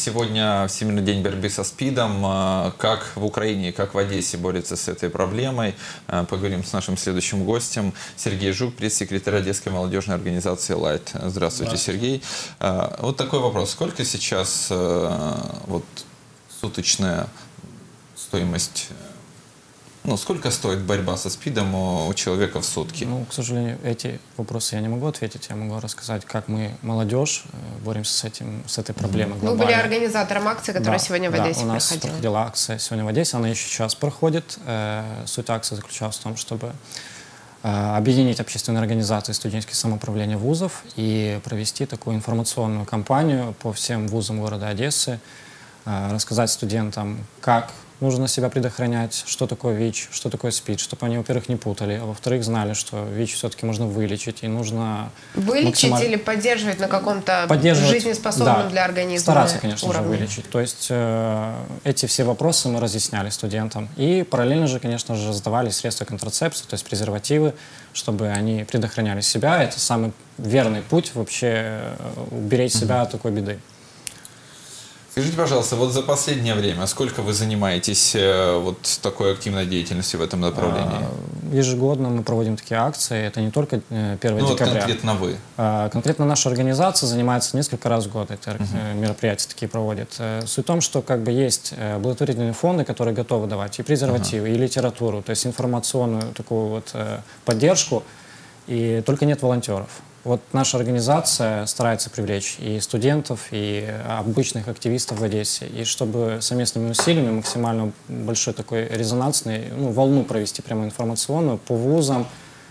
Сегодня Всемирный день борьбы со СПИДом. Как в Украине, как в Одессе борются с этой проблемой. Поговорим с нашим следующим гостем. Сергей Жук, пресс-секретарь Одесской молодежной организации «Лайт». Здравствуйте, Сергей. Вот такой вопрос. Сколько сейчас суточная стоимость... сколько стоит борьба со СПИДом у человека в сутки? К сожалению, эти вопросы я не могу ответить. Я могу рассказать, как мы, молодежь, боремся с этой проблемой глобально. Вы были организатором акции, которая сегодня в Одессе проходила. У нас проходила акция сегодня в Одессе, она еще сейчас проходит. Суть акции заключалась в том, чтобы объединить общественные организации студенческих самоуправления вузов и провести такую информационную кампанию по всем вузам города Одессы, рассказать студентам, как нужно себя предохранять, что такое ВИЧ, что такое СПИД, чтобы они, во-первых, не путали, а во-вторых, знали, что ВИЧ все-таки можно вылечить, и нужно... Вылечить или поддерживать на каком-то жизнеспособном для организма стараться, конечно же, вылечить. То есть эти все вопросы мы разъясняли студентам. И параллельно же, конечно же, задавали средства контрацепции, то есть презервативы, чтобы они предохраняли себя. Это самый верный путь вообще уберечь себя от такой беды. Скажите, пожалуйста, вот за последнее время сколько вы занимаетесь такой активной деятельностью в этом направлении? Ежегодно мы проводим такие акции. Это не только 1 декабря. Конкретно вы? Конкретно наша организация занимается несколько раз в год. Это мероприятия такие проводит. Суть в том, что есть благотворительные фонды, которые готовы давать и презервативы, и литературу, то есть информационную такую поддержку, и только нет волонтеров. Вот наша организация старается привлечь и студентов, и обычных активистов в Одессе, и чтобы совместными усилиями максимально большой такой резонансный, волну провести прямо информационную по вузам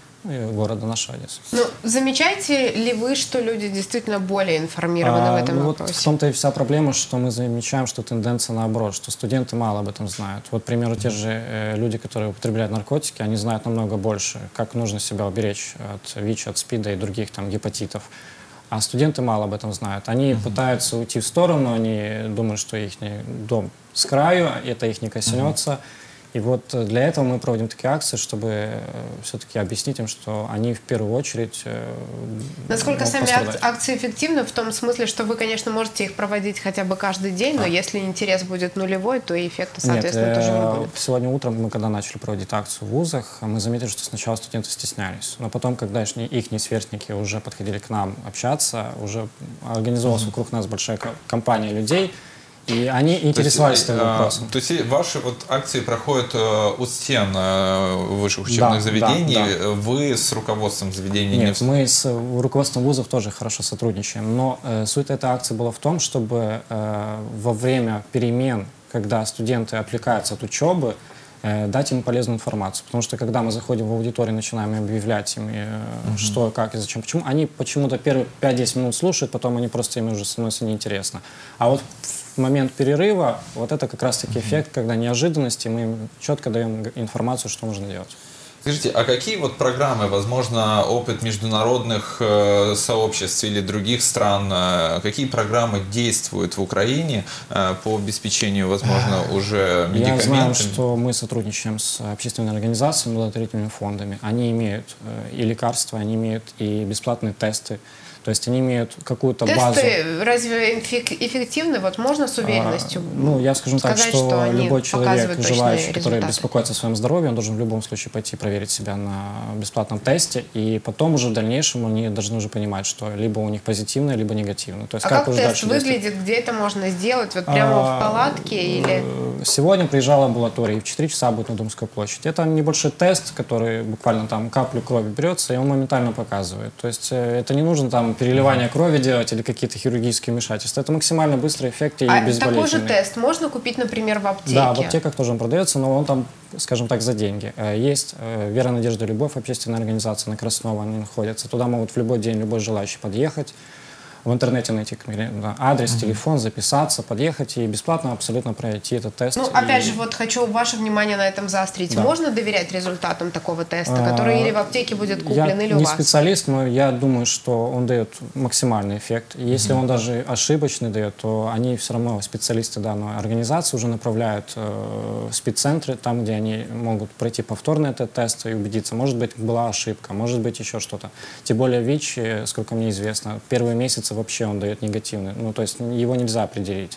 города нашей Одессы. Замечаете ли вы, что люди действительно более информированы в этом вопросе? В том-то и вся проблема, что мы замечаем, что тенденция наоборот, что студенты мало об этом знают. Вот, к примеру, те же люди, которые употребляют наркотики, они знают намного больше, как нужно себя уберечь от ВИЧ, от СПИДа и других гепатитов. А студенты мало об этом знают. Они пытаются уйти в сторону, они думают, что их дом с краю, это их не коснется. И вот для этого мы проводим такие акции, чтобы все-таки объяснить им, что они в первую очередь Насколько сами акции эффективны в том смысле, что вы, конечно, можете их проводить хотя бы каждый день, но если интерес будет нулевой, то и эффекта, соответственно, тоже не будет. Сегодня утром мы, когда начали проводить акцию в вузах, мы заметили, что сначала студенты стеснялись, но потом, когда их сверстники уже подходили к нам общаться, уже организовалась вокруг нас большая компания людей, и они интересовались этим вопросом. То есть ваши акции проходят у стен высших учебных заведений? Да. Вы с руководством заведений? Нет, мы с руководством вузов тоже хорошо сотрудничаем. Но суть этой акции была в том, чтобы во время перемен, когда студенты отвлекаются от учебы, дать им полезную информацию. Потому что когда мы заходим в аудиторию, начинаем объявлять им, что, как и зачем, почему, они почему-то первые 5-10 минут слушают, потом они просто им уже становится неинтересно. А вот в момент перерыва, это как раз-таки эффект, когда неожиданности, мы им четко даем информацию, что нужно делать. Скажите, а какие программы, возможно, опыт международных сообществ или других стран, какие программы действуют в Украине по обеспечению, возможно, уже медикаментами? Я знаю, что мы сотрудничаем с общественными организациями, благотворительными фондами. Они имеют и лекарства, они имеют и бесплатные тесты. То есть они имеют какую-то базу. Тесты разве эффективны? Можно с уверенностью я скажу так, что любой человек, желающий, который беспокоится о своем здоровье, он должен в любом случае пойти проверить себя на бесплатном тесте, и потом уже в дальнейшем они должны уже понимать, что либо у них позитивное, либо негативное. То есть, как тест выглядит? Где это можно сделать? Прямо в палатке? Или... Сегодня приезжала амбулатория, и в 4 часа будет на Думской площади. Это небольшой тест, который буквально каплю крови берется, и он моментально показывает. То есть это не нужно переливание крови делать или какие-то хирургические вмешательства. Это максимально быстрый эффект и безболезненный. Такой же тест можно купить, например, в аптеке? Да, в аптеках тоже он продается, но он скажем так, за деньги. Есть «Вера, Надежда, Любовь», общественная организация на Краснова, они находятся. Туда могут в любой день любой желающий подъехать. В интернете найти адрес, телефон, записаться, подъехать и бесплатно абсолютно пройти этот тест. Опять же, хочу ваше внимание на этом заострить. Да. Можно доверять результатам такого теста, который или в аптеке будет куплен, или у вас? Я не специалист, но я думаю, что он дает максимальный эффект. Если он даже ошибочный дает, то они все равно, специалисты данной организации, уже направляют в спеццентры, там, где они могут пройти повторный этот тест и убедиться, может быть, была ошибка, может быть, еще что-то. Тем более ВИЧ, сколько мне известно, первые месяцы вообще он дает негативный. То есть его нельзя определить.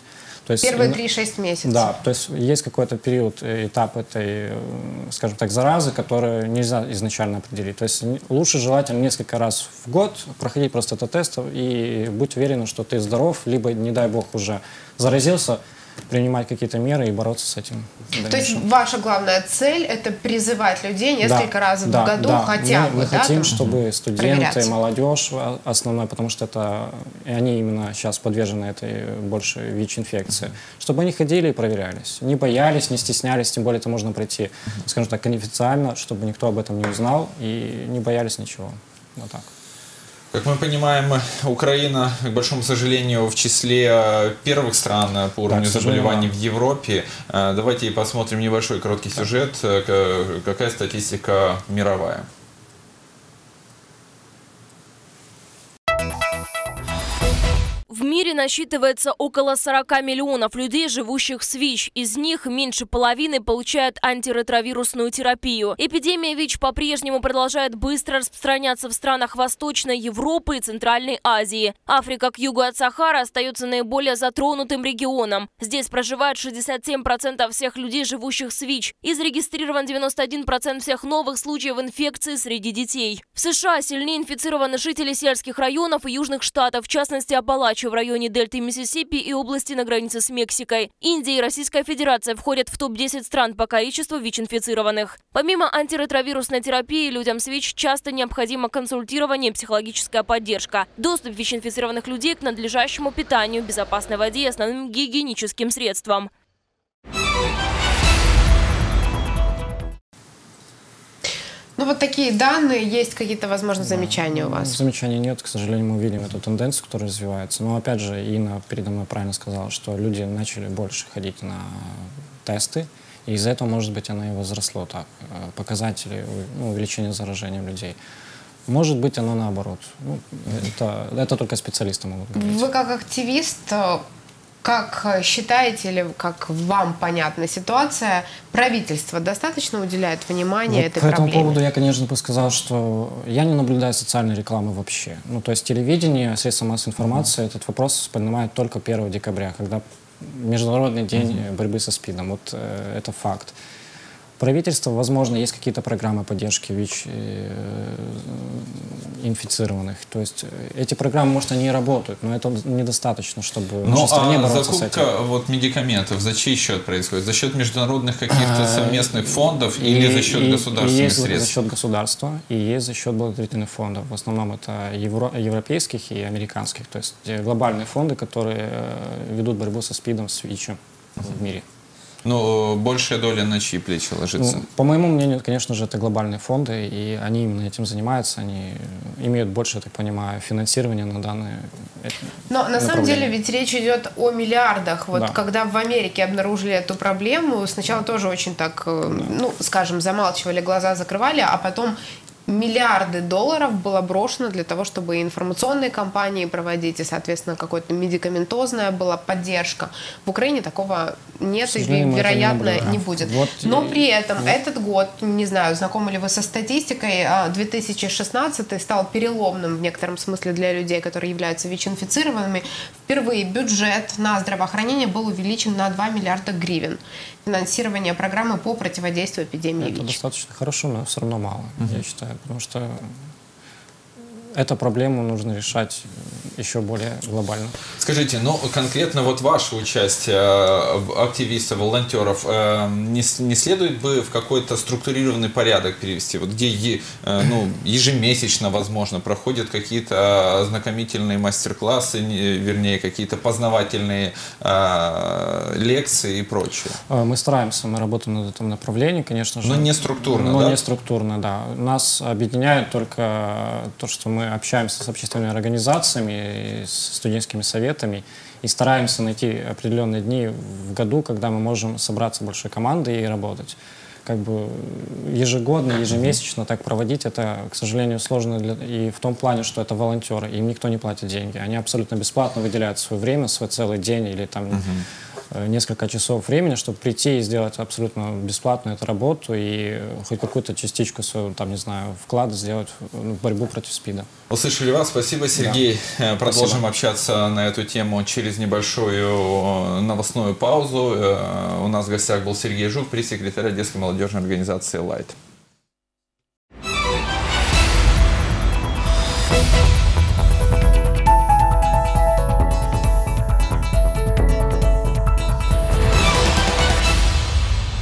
То есть, первые 3-6 месяцев. Да, то есть есть какой-то период, этап этой, скажем так, заразы, который нельзя изначально определить. То есть лучше желательно несколько раз в год проходить просто этот тест и быть уверенным, что ты здоров, либо, не дай бог, уже заразился, принимать какие-то меры и бороться с этим. То есть ваша главная цель — это призывать людей несколько раз в году хотя бы, мы да? хотим, чтобы студенты, молодежь основной, потому что это, и они именно сейчас подвержены этой больше ВИЧ-инфекции, чтобы они ходили и проверялись. Не боялись, не стеснялись, тем более это можно пройти, скажем так, неофициально, чтобы никто об этом не узнал, и не боялись ничего. Вот так. Как мы понимаем, Украина, к большому сожалению, в числе первых стран по уровню заболеваний в Европе. Давайте и посмотрим небольшой короткий сюжет. Какая статистика мировая? В мире насчитывается около 40 миллионов людей, живущих с ВИЧ. Из них меньше половины получают антиретровирусную терапию. Эпидемия ВИЧ по-прежнему продолжает быстро распространяться в странах Восточной Европы и Центральной Азии. Африка к югу от Сахары остается наиболее затронутым регионом. Здесь проживает 67% всех людей, живущих с ВИЧ. И зарегистрирован 91% всех новых случаев инфекции среди детей. В США сильнее инфицированы жители сельских районов и южных штатов, в частности Апалачи в районе дельты Миссисипи и области на границе с Мексикой. Индия и Российская Федерация входят в топ-10 стран по количеству ВИЧ-инфицированных. Помимо антиретровирусной терапии, людям с ВИЧ часто необходимо консультирование и психологическая поддержка. Доступ ВИЧ-инфицированных людей к надлежащему питанию, безопасной воде и основным гигиеническим средствам. Ну вот такие данные, есть какие-то, возможно, замечания у вас? Замечаний нет, к сожалению, мы видим эту тенденцию, которая развивается. Но опять же, Инна передо мной правильно сказала, что люди начали больше ходить на тесты, и из-за этого, может быть, оно и возросло так, показатели увеличения заражения людей. Может быть, оно наоборот. Ну, это только специалисты могут говорить. Вы как активист, как считаете или как вам понятна ситуация, правительство достаточно уделяет внимания этой проблеме? По этому поводу я, конечно, бы сказал, что я не наблюдаю социальной рекламы вообще. Ну, то есть телевидение, средства массовой информации этот вопрос поднимают только 1 декабря, когда Международный день борьбы со СПИДом. Вот это факт. Правительство, возможно, есть какие-то программы поддержки ВИЧ-инфицированных. То есть эти программы, может, они и работают, но это недостаточно, чтобы в стране бороться с этим. Закупка вот медикаментов за чей счет происходит? За счет международных каких-то совместных фондов или за счет государственных средств? Есть за счет государства и есть за счет благотворительных фондов. В основном это европейских и американских. То есть глобальные фонды, которые ведут борьбу со СПИДом, с ВИЧем в мире. Ну, большая доля на чьи плечи ложится? Ну, по моему мнению, конечно же, это глобальные фонды, и они именно этим занимаются, они имеют больше, я так понимаю, финансирования на данные Но на самом деле ведь речь идет о миллиардах. Вот да. Когда в Америке обнаружили эту проблему, сначала тоже очень так, ну, скажем, замалчивали, глаза закрывали, а потом миллиарды долларов было брошено для того, чтобы информационные кампании проводить, и, соответственно, какая-то медикаментозная была поддержка. В Украине такого нет и, вероятно, не будет. Вот. Но при этом этот год, не знаю, знакомы ли вы со статистикой, 2016 стал переломным в некотором смысле для людей, которые являются ВИЧ-инфицированными. Впервые бюджет на здравоохранение был увеличен на 2 миллиарда гривен. Финансирование программы по противодействию эпидемии ВИЧ. Это достаточно хорошо, но все равно мало, я считаю. Потому что эту проблему нужно решать еще более глобально. Скажите, ну конкретно вот ваше участие активистов, волонтеров не следует бы в какой-то структурированный порядок перевести? Вот где ежемесячно, возможно, проходят какие-то ознакомительные мастер-классы, вернее, какие-то познавательные лекции и прочее? Мы стараемся, мы работаем над этим направлением, конечно же. Но не структурно, да? Но не структурно, да. Нас объединяет только то, что мы общаемся с общественными организациями, с студенческими советами и стараемся найти определенные дни в году, когда мы можем собраться большой командой и работать. Как бы ежегодно, ежемесячно так проводить, это, к сожалению, сложно и в том плане, что это волонтеры, им никто не платит деньги. Они абсолютно бесплатно выделяют свое время, свой целый день или там несколько часов времени, чтобы прийти и сделать абсолютно бесплатную эту работу и хоть какую-то частичку своего, там, не знаю, вклада сделать в борьбу против СПИДа. Услышали вас. Спасибо, Сергей. Да. Продолжим Спасибо. Общаться на эту тему через небольшую новостную паузу. У нас в гостях был Сергей Жук, пресс-секретарь Одесской молодежной организации «Лайт».